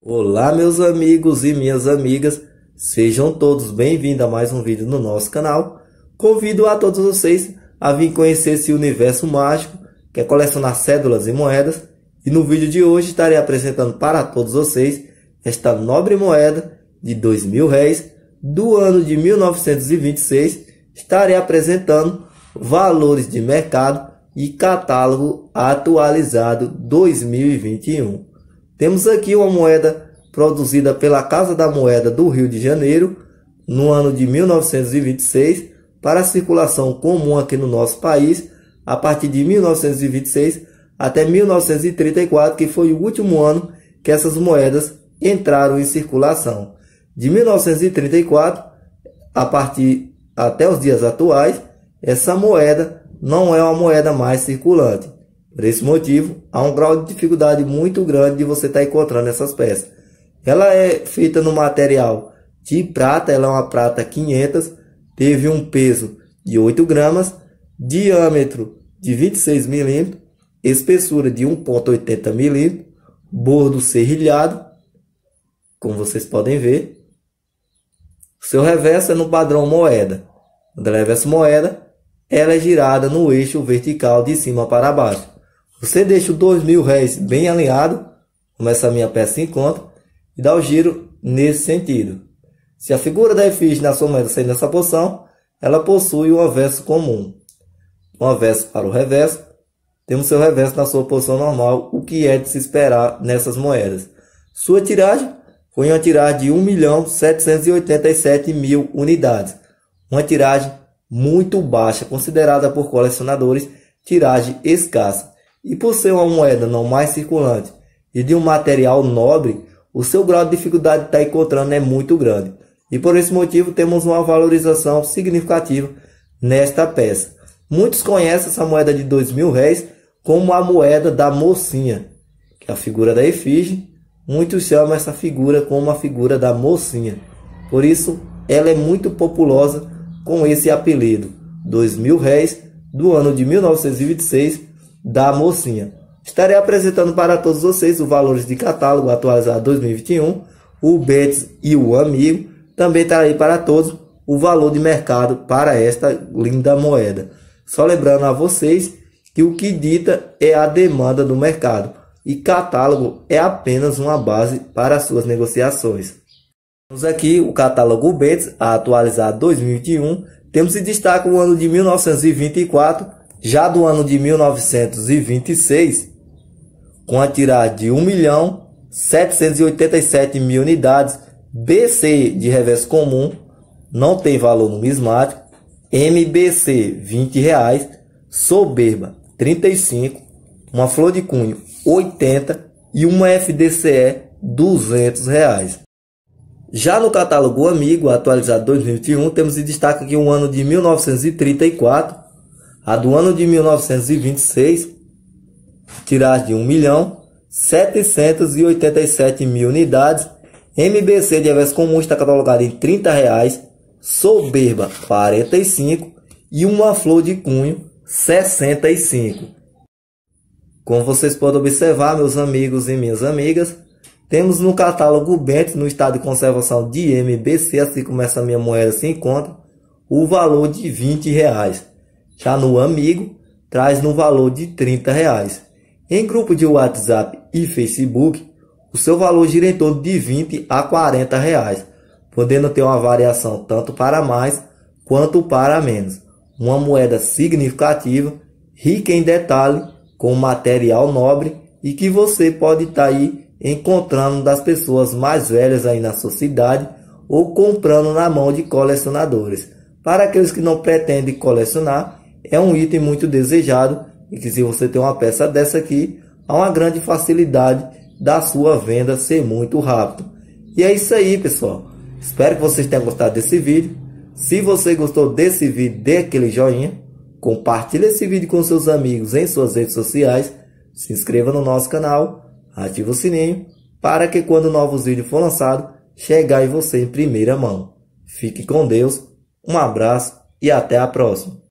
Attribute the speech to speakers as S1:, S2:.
S1: Olá meus amigos e minhas amigas, sejam todos bem-vindos a mais um vídeo no nosso canal. Convido a todos vocês a vir conhecer esse universo mágico que é colecionar cédulas e moedas. E no vídeo de hoje estarei apresentando para todos vocês esta nobre moeda de R$ 2.000 do ano de 1926. Estarei apresentando valores de mercado e catálogo atualizado 2021. Temos aqui uma moeda produzida pela Casa da Moeda do Rio de Janeiro no ano de 1926 para circulação comum aqui no nosso país a partir de 1926 até 1934, que foi o último ano que essas moedas entraram em circulação. De 1934 a partir até os dias atuais, essa moeda não é uma moeda mais circulante. Por esse motivo, há um grau de dificuldade muito grande de você estar encontrando essas peças. Ela é feita no material de prata, ela é uma prata 500, teve um peso de 8 gramas, diâmetro de 26 milímetros, espessura de 1,80 milímetros, bordo serrilhado, como vocês podem ver. Seu reverso é no padrão moeda. Quando ela é reverso moeda, ela é girada no eixo vertical de cima para baixo. Você deixa o R$ 2.000 bem alinhado, como essa minha peça se encontra, e dá o giro nesse sentido. Se a figura da efígie na sua moeda sair nessa posição, ela possui um avesso comum. Um avesso para o reverso, temos seu reverso na sua posição normal, o que é de se esperar nessas moedas. Sua tiragem foi uma tiragem de 1.787.000 unidades. Uma tiragem muito baixa, considerada por colecionadores tiragem escassa. E por ser uma moeda não mais circulante e de um material nobre, o seu grau de dificuldade de estar encontrando é muito grande. E por esse motivo temos uma valorização significativa nesta peça. Muitos conhecem essa moeda de R$ 2.000 como a moeda da mocinha, que é a figura da efígie. Muitos chamam essa figura como a figura da mocinha. Por isso, ela é muito populosa com esse apelido, R$ 2.000 do ano de 1926, da mocinha. Estarei apresentando para todos vocês os valores de catálogo atualizado 2021, o Betts e o Amigo. Também estarei para todos o valor de mercado para esta linda moeda. Só lembrando a vocês que o que dita é a demanda do mercado e catálogo é apenas uma base para as suas negociações. Temos aqui o catálogo Betts atualizado 2021. Temos em destaque o ano de 1924. Já do ano de 1926, com a tiragem de 1.787.000 unidades, BC de reverso comum, não tem valor numismático, MBC R$ 20, soberba 35, uma flor de cunho 80 e uma FDCE R$ 200. Já no catálogo Amigo atualizado 2021, temos em destaque aqui o ano de 1934, a do ano de 1926, tiragem de 1.787.000 unidades, MBC de reverso comum está catalogado em R$ 30, soberba 45 e uma flor de cunho 65. Como vocês podem observar, meus amigos e minhas amigas, temos no catálogo Betts, no estado de conservação de MBC, assim como essa minha moeda se encontra, o valor de R$ 20. Já no Amigo, traz no valor de R$ 30. Em grupo de WhatsApp e Facebook, o seu valor gira em torno de R$ 20 a R$ 40, podendo ter uma variação tanto para mais quanto para menos. Uma moeda significativa, rica em detalhe, com material nobre e que você pode estar aí encontrando das pessoas mais velhas aí na sua cidade ou comprando na mão de colecionadores. Para aqueles que não pretendem colecionar, é um item muito desejado e que, se você tem uma peça dessa aqui, há uma grande facilidade da sua venda ser muito rápido. E é isso aí, pessoal. Espero que vocês tenham gostado desse vídeo. Se você gostou desse vídeo, dê aquele joinha. Compartilhe esse vídeo com seus amigos em suas redes sociais. Se inscreva no nosso canal. Ative o sininho para que quando novos vídeos for lançados, chegar em você em primeira mão. Fique com Deus. Um abraço e até a próxima.